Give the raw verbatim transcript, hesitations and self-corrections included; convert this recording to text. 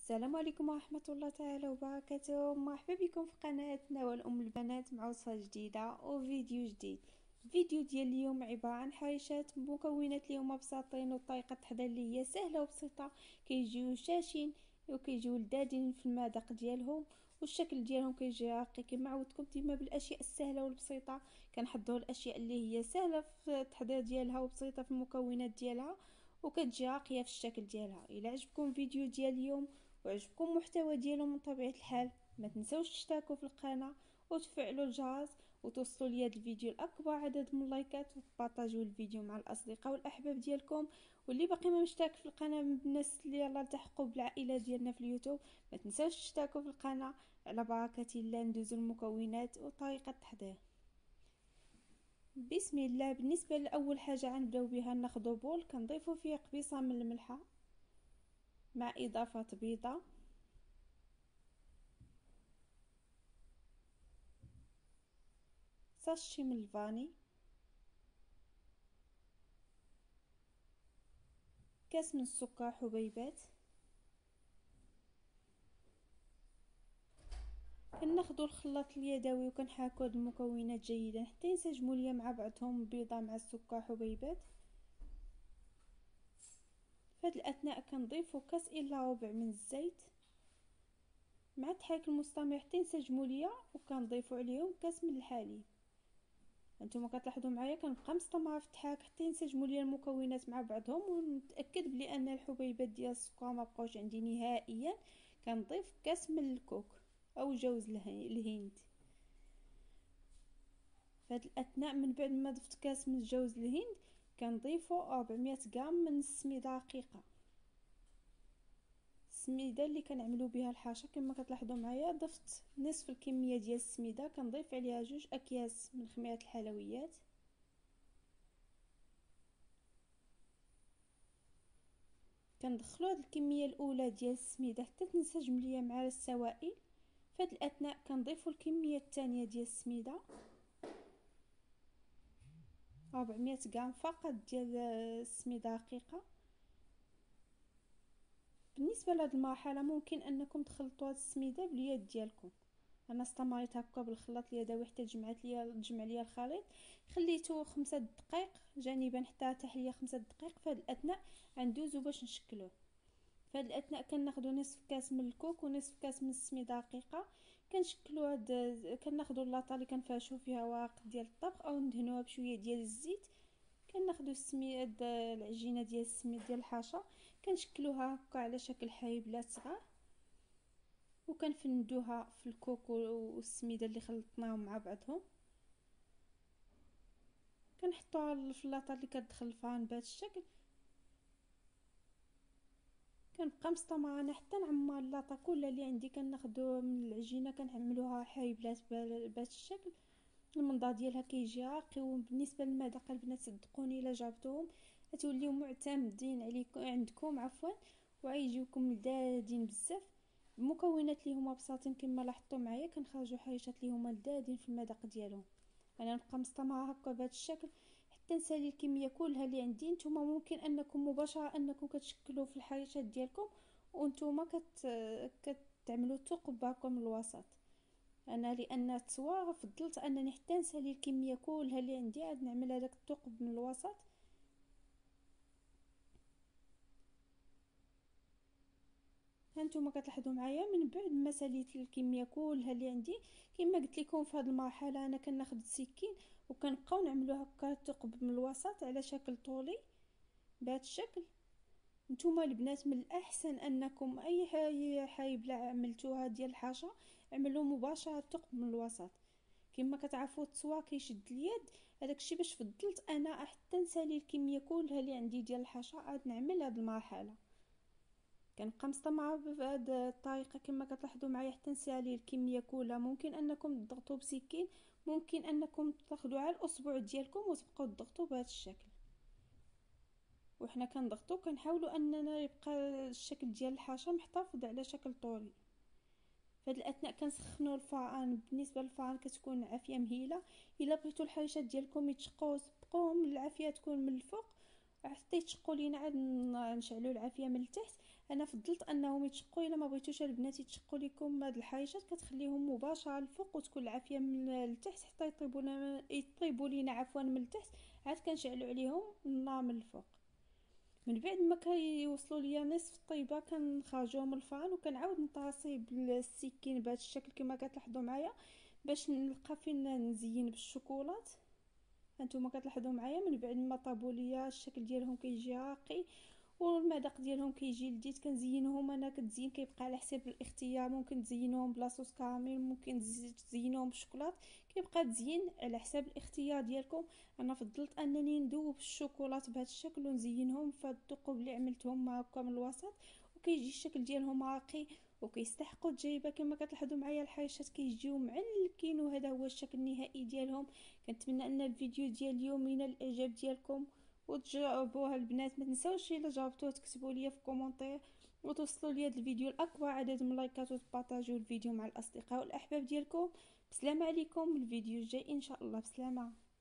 السلام عليكم ورحمة الله تعالى وبركاته. مرحبا بكم في قناتنا والأم البنات مع وصفة جديدة وفيديو جديد. الفيديو ديال اليوم عبارة عن حريشات مكونات اليوم بساطين وطريقة التحضير اللي هي سهلة وبسيطة، كيجيو شاشين وكيجيو لذاذين في المذاق ديالهم، والشكل ديالهم كيجي راقي كما عودتكم ديما بالاشياء السهله والبسيطه. كنحضروا الاشياء اللي هي سهله في التحضير ديالها وبسيطه في المكونات ديالها وكتجي راقيه في الشكل ديالها. الى عجبكم الفيديو ديال اليوم وعجبكم المحتوى ديالو من طبيعه الحال، ما تنسوش تشتركوا في القناه وتفعلوا الجرس وتوصلوا لي هذا الفيديو لاكبر عدد من اللايكات، وتبارطاجيو الفيديو مع الاصدقاء والاحباب ديالكم. واللي باقي ما مشترك في القناه من الناس اللي يلاه التحقوا بالعائله ديالنا في اليوتيوب، ما تنسوش تشتركوا في القناه. على بركه الله ندوزو المكونات وطريقه التحضير. بسم الله. بالنسبه لاول حاجه غنبداو بها، ناخذ بول كنضيفوا فيه قبيصه من الملحه مع اضافه بيضه، ساشي من الفاني، كاس من السكر حبيبات. كناخذوا الخلاط اليدوي وكنحركوا هاد المكونات جيدا حتى ينسجموا ليا مع بعضهم، البيضه مع السكر حبيبات. في هاد الاثناء كنضيفوا كاس الا ربع من الزيت مع التحريك المستمر حتى ينسجموا ليا، وكنضيفوا عليهم كاس من الحليب. انتم كتلاحظوا معايا كنبقى مستمره في التحرك حتى ينسجموا ليا المكونات مع بعضهم، ونتاكد بلي ان الحبيبات ديال السكر ما بقاوش عندي نهائيا. كنضيف كاس من الكوك او جوز الهند. في هاد الاثناء من بعد ما ضفت كاس من جوز الهند كنضيفوا أربعمية غرام من السميده رقيقه، السميده اللي كنعملوا بها الحاشا. كما كتلاحظوا معايا ضفت نصف الكميه ديال السميده، كنضيف عليها جوج اكياس من خميره الحلويات. كندخلوا هاد الكميه الاولى ديال السميده حتى تنسجم ليا مع السوائل. في هاد الاثناء كنضيفوا الكميه الثانيه ديال السميده، أربعمية غرام فقط ديال السميده رقيقه. بالنسبه لهاد المرحله ممكن انكم تخلطوا هاد السميده باليد ديالكم. انا استمريت هكا بالخلاط اليدوي حتى جمعت ليا تجمع ليا الخليط، خليته خمسة دقائق جانبا حتى تحت ليا خمسة دقائق. في هاد الاثناء غندوزو باش نشكلوه. في هاد الاثناء كناخذوا نصف كاس من الكوك ونصف كاس من السميده رقيقه. كنشكلوا هاد كناخذوا اللاطه اللي كنفرشوا فيها ورق ديال الطبخ او ندهنوها بشويه ديال الزيت. كناخذوا السميد العجينه ديال السميد ديال الحاشا، كنشكلوها هكا على شكل حبيبلات صغار، وكنفندوها في الكوك والسميده اللي خلطناهم مع بعضهم. كنحطوها في اللاطه اللي كتدخل الفران بهذا الشكل. كنبقى مستمره انا حتى نعمر اللاطه كلها اللي عندي. كناخذوا من العجينه كنعملوها حبيبلات بهذا الشكل. المنظر ديالها كيجي راقي، وبالنسبه للمذاق البنات صدقوني الا جربتوهم غتوليو معتمدين عليكم عندكم عفوا، وغيجيوكم لذاذين بزاف. المكونات اللي هما بساطين كما لاحظتوا معايا كنخرجوا حريشات اللي هما لذاذين في المذاق ديالهم. انا نبقى مستمره هكا بهذا الشكل حتى نسالي الكميه كلها اللي عندي. نتوما ممكن انكم مباشره انكم كتشكلوا في الحريشات ديالكم وانتوما كت كتعملوا ثقب هكا من الوسط. انا لان التصوير فضلت انني حتى نسالي الكميه كلها اللي عندي عاد نعمل هذاك الثقب من الوسط. هانتوما كتلاحظوا معايا من بعد ما ساليت الكميه كلها اللي عندي، كما قلت لكم في هذه المرحله انا كناخذ السكين وكنبقاو نعملوا هكا ثقب من الوسط على شكل طولي بهذا الشكل. نتوما البنات من الاحسن انكم اي حاجه حايبله عملتوها ديال الحاشا عملوا مباشره ثقب من الوسط. كما كتعرفوا التصوير كيشد اليد، هذاك الشيء باش فضلت انا حتى نسالي الكميه كلها اللي عندي ديال الحاشا عاد نعمل هذه المرحله. كنبقى مستمره بهذه الطريقه كما كتلاحظوا معايا حتى نسالي الكميه كلها. ممكن انكم تضغطوا بسكين، ممكن انكم تاخذوا على الاصبع ديالكم وتبقاو تضغطوا بهذا الشكل. وحنا كنضغطوا كنحاولوا اننا يبقى الشكل ديال الحاشا محتفظ على شكل طولي. في هذه الاثناء كنسخنوا الفران. بالنسبه للفران كتكون عافيه مهيله. الا بغيتوا الحريشات ديالكم يتشقوا سبقوهم العافيه تكون من الفوق حتى يتشقوا لينا، عاد نشعلوا العافيه من التحت. انا فضلت انهم يتشقوا. الا ما بغيتوش البنات يتشقوا لكم هاد الحايشات كتخليهم مباشره الفوق وتكون العافيه من التحت حتى يطيبوا لنا يطيبوا لينا عفوا من التحت، عاد كنشعلوا عليهم النار من الفوق. من بعد ما كيوصلوا ليا نصف الطيبه كنخرجوهم من الفران وكنعاود نطاسي بالسكين بهذا الشكل كما كتلاحظوا معايا باش نلقى فين نزين بالشوكولات. هانتوما كتلاحظوا معايا من بعد ما طابوا ليا الشكل ديالهم كيجي راقي والمذاق ديالهم كيجي لذيذ. كنزينوهم انا كتزين كيبقى على حساب الاختيار، ممكن تزينوهم بلا صوص كراميل، ممكن تزينوهم بالشوكولات، كيبقى تزيين على حساب الاختيار ديالكم. انا فضلت انني ندوب الشوكولات بهذا الشكل ونزينهم في الثقوب اللي عملتهم هكا من الوسط، وكيجي الشكل ديالهم راقي وكيستحقوا التجربه. كما كتلاحظوا معايا الحاشات كيجيو معلكين وهذا هو الشكل النهائي ديالهم. كنتمنى ان الفيديو ديال اليوم ينال الاعجاب ديالكم وتجربوها البنات. ما تنساوش الا جربتوه تكتبوا لي في كومونتير وتوصلوا لي هذا الفيديو لاكبر عدد من اللايكات وتبارطاجيو الفيديو مع الاصدقاء والاحباب ديالكم. بسلامه عليكم، الفيديو الجاي ان شاء الله. بسلامه.